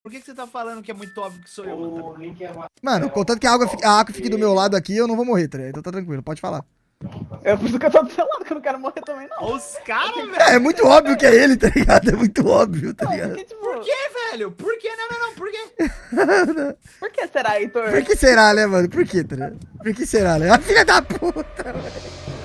Por que você tá falando que é muito óbvio que sou eu, mano? Mano, contanto que a água fique do meu lado aqui, eu não vou morrer, tá ligado? Então tá tranquilo, pode falar. Eu preciso que eu tô do seu lado, que eu não quero morrer também, não. Olha os caras, É, é velho. muito óbvio que é ele, tá ligado? É muito óbvio, tá Não, ligado? porque, tipo... Por que, velho? Por que? Não, por quê? Por que será, Heitor? Por que será, né, mano? Por que, tá ligado? Por que será, né? A filha da puta, velho.